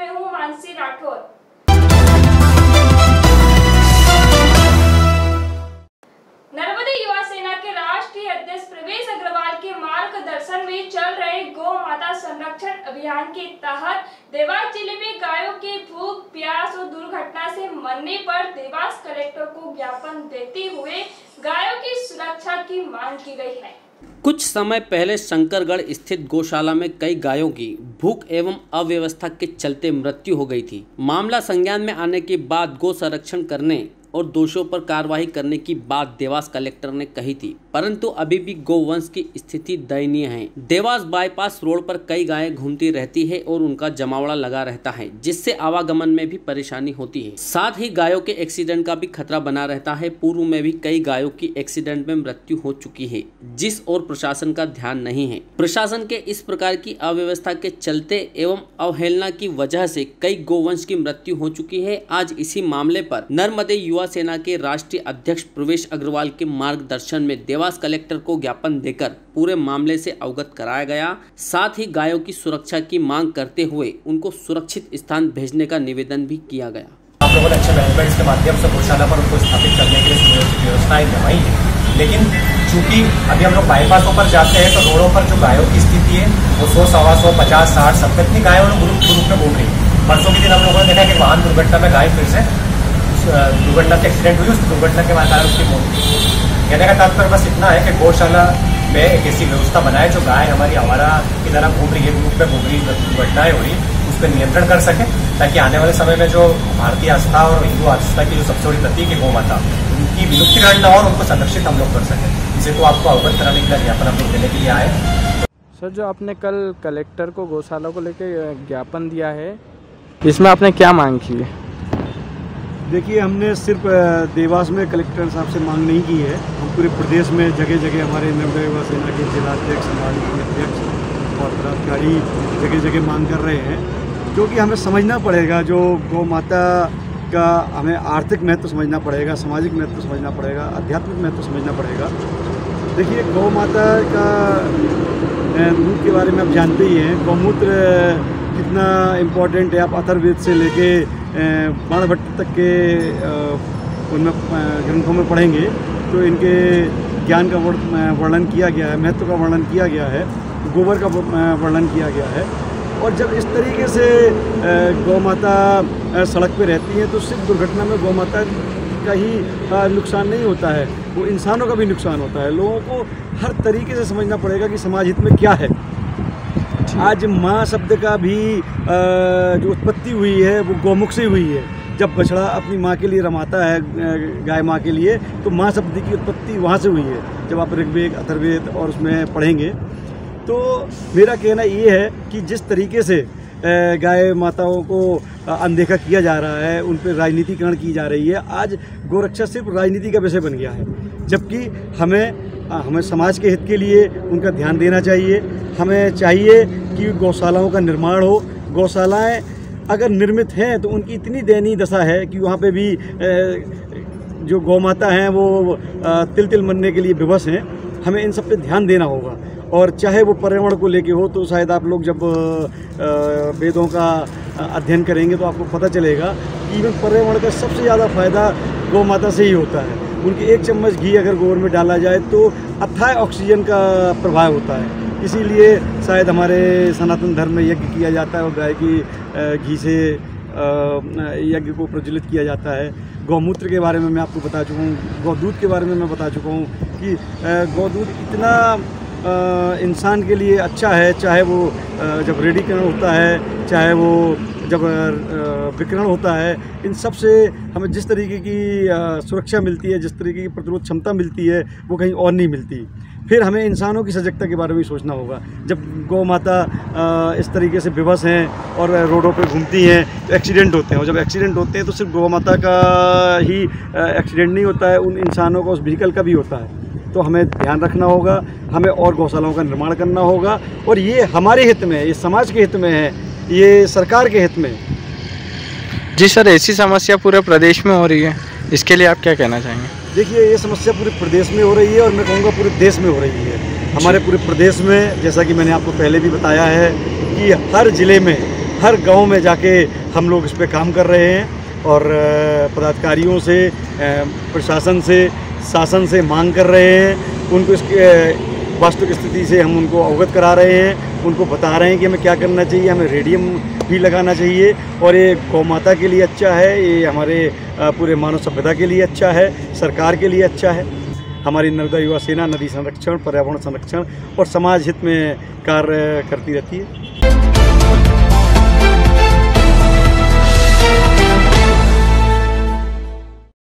मैं हूँ मानसी राठौर। नर्मदे युवा सेना के राष्ट्रीय अध्यक्ष प्रवेश अग्रवाल के मार्गदर्शन में चल रहे गौ माता संरक्षण अभियान के तहत देवास जिले में गायों के भूख, प्यास और दुर्घटना से मरने पर देवास कलेक्टर को ज्ञापन देते हुए गायों की सुरक्षा की मांग की गई है। कुछ समय पहले शंकरगढ़ स्थित गौशाला में कई गायों की भूख एवं अव्यवस्था के चलते मृत्यु हो गई थी। मामला संज्ञान में आने के बाद गौ संरक्षण करने और दोषियों पर कार्रवाई करने की बात देवास कलेक्टर ने कही थी, परंतु अभी भी गौवंश की स्थिति दयनीय है। देवास बाईपास रोड पर कई गायें घूमती रहती है और उनका जमावड़ा लगा रहता है, जिससे आवागमन में भी परेशानी होती है। साथ ही गायों के एक्सीडेंट का भी खतरा बना रहता है। पूर्व में भी कई गायों की एक्सीडेंट में मृत्यु हो चुकी है, जिस और प्रशासन का ध्यान नहीं है। प्रशासन के इस प्रकार की अव्यवस्था के चलते एवं अवहेलना की वजह से कई गौवंश की मृत्यु हो चुकी है। आज इसी मामले पर नर्मदे युवा सेना के राष्ट्रीय अध्यक्ष प्रवेश अग्रवाल के मार्गदर्शन में देवास कलेक्टर को ज्ञापन देकर पूरे मामले से अवगत कराया गया। साथ ही गायों की सुरक्षा की मांग करते हुए उनको सुरक्षित स्थान भेजने का निवेदन भी किया गया। आप लोगों ने अच्छे मैनेजमेंट के माध्यम से गौशाला पर उनको स्थापित करने के लिए व्यवस्थाएं जमाई है, लेकिन चूंकि अभी हम लोग बाईपासों पर जाते हैं तो रोडों पर जो गायों की स्थिति है वो 100, 125, 50, 60, 70 इतनी गायों ग्रुप में घूम रही है। परसों के दिन हम लोगों ने देखा कि वाहन दुर्घटना में गाय फिर से दुर्घटना से एक्सीडेंट हुई, उस दुर्घटना के कारण उसकी मौत हुई। कहने का तात्पर्य बस इतना है कि गौशाला में एक ऐसी व्यवस्था बनाए जो गाय हमारी आवारा की तरह घूम रही है, ग्रुप में घूम रही है, दुर्घटनाएं हो रही है, उस पर नियंत्रण कर सके, ताकि आने वाले समय में जो भारतीय आस्था और हिंदू आस्था की जो सबसे बड़ी प्रतीक है गौ माता, उनकी विलुप्तिकरण न हो और उनको संरक्षित हम लोग कर सकें। इसे तो आपको अवगत कराने के लिए ज्ञापन हम लोग देने के लिए आए। सर, जो आपने कल कलेक्टर को गौशाला को लेकर ज्ञापन दिया है, इसमें आपने क्या मांग की है? देखिए, हमने सिर्फ देवास में कलेक्टर साहब से मांग नहीं की है, हम पूरे प्रदेश में जगह जगह हमारे नर्मदे युवा सेना के जिलाध्यक्ष, समाज अध्यक्ष और पदाधिकारी जगह जगह मांग कर रहे हैं, क्योंकि हमें समझना पड़ेगा जो गौ माता का हमें आर्थिक महत्व समझना पड़ेगा, सामाजिक महत्व समझना पड़ेगा, आध्यात्मिक महत्व समझना पड़ेगा। देखिए, गौ माता का दूध के बारे में आप जानते ही हैं, गौमूत्र कितना इम्पोर्टेंट है। आप अथर्ववेद से लेके बाणभट्ट तक के उनमें ग्रंथों में पढ़ेंगे तो इनके ज्ञान का वर्णन किया गया है, महत्व का वर्णन किया गया है, गोबर का वर्णन किया गया है। और जब इस तरीके से गौ माता सड़क पे रहती है तो सिर्फ दुर्घटना में गौ माता का ही नुकसान नहीं होता है, वो इंसानों का भी नुकसान होता है। लोगों को हर तरीके से समझना पड़ेगा कि समाज हित में क्या है। आज माँ शब्द का भी जो उत्पत्ति हुई है वो गौमुख से हुई है। जब बछड़ा अपनी माँ के लिए रमाता है, गाय माँ के लिए, तो माँ शब्द की उत्पत्ति वहाँ से हुई है। जब आप ऋग्वेद, अथर्ववेद और उसमें पढ़ेंगे तो मेरा कहना ये है कि जिस तरीके से गाय माताओं को अनदेखा किया जा रहा है, उन पर राजनीतिकरण की जा रही है, आज गोरक्षा सिर्फ राजनीति का विषय बन गया है। जबकि हमें समाज के हित के लिए उनका ध्यान देना चाहिए। हमें चाहिए कि गौशालाओं का निर्माण हो। गौशालाएं अगर निर्मित हैं तो उनकी इतनी दयनीय दशा है कि वहाँ पे भी जो गौ माता हैं वो तिल तिल मरने के लिए विवश हैं। हमें इन सब पे ध्यान देना होगा। और चाहे वो पर्यावरण को लेके हो, तो शायद आप लोग जब वेदों का अध्ययन करेंगे तो आपको पता चलेगा कि इवन पर्यावरण का सबसे ज़्यादा फ़ायदा गौ माता से ही होता है। उनकी एक चम्मच घी अगर गोबर में डाला जाए तो अथाह ऑक्सीजन का प्रभाव होता है। इसीलिए शायद हमारे सनातन धर्म में यज्ञ किया जाता है और गाय की घी से यज्ञ को प्रज्वलित किया जाता है। गौमूत्र के बारे में मैं आपको बता चुका हूँ, गौदूध के बारे में मैं बता चुका हूँ कि गौदूध इतना इंसान के लिए अच्छा है, चाहे वो जब रेडीकरण होता है, चाहे वो जब विकिरण होता है। इन सब से हमें जिस तरीके की सुरक्षा मिलती है, जिस तरीके की प्रतिरोध क्षमता मिलती है, वो कहीं और नहीं मिलती। फिर हमें इंसानों की सजगता के बारे में सोचना होगा। जब गौ माता इस तरीके से बेबस हैं और रोडों पे घूमती हैं तो एक्सीडेंट होते हैं, और जब एक्सीडेंट होते हैं तो सिर्फ गौ माता का ही एक्सीडेंट नहीं होता है, उन इंसानों का, उस व्हीकल का भी होता है। तो हमें ध्यान रखना होगा, हमें और गौशालाओं का निर्माण करना होगा, और ये हमारे हित में, ये समाज के हित में है, ये सरकार के हित में। जी सर, ऐसी समस्या पूरे प्रदेश में हो रही है, इसके लिए आप क्या कहना चाहेंगे? देखिए, ये समस्या पूरे प्रदेश में हो रही है और मैं कहूँगा पूरे देश में हो रही है। हमारे पूरे प्रदेश में, जैसा कि मैंने आपको पहले भी बताया है कि हर ज़िले में, हर गांव में जाके हम लोग इस पे काम कर रहे हैं और पदाधिकारियों से, प्रशासन से, शासन से मांग कर रहे हैं। उनको इसके वास्तविक स्थिति से हम उनको अवगत करा रहे हैं, उनको बता रहे हैं कि हमें क्या करना चाहिए। हमें रेडियम भी लगाना चाहिए और ये गौ माता के लिए अच्छा है, ये हमारे पूरे मानव सभ्यता के लिए अच्छा है, सरकार के लिए अच्छा है। हमारी नर्मदा युवा सेना नदी संरक्षण, पर्यावरण संरक्षण और समाज हित में कार्य करती रहती है।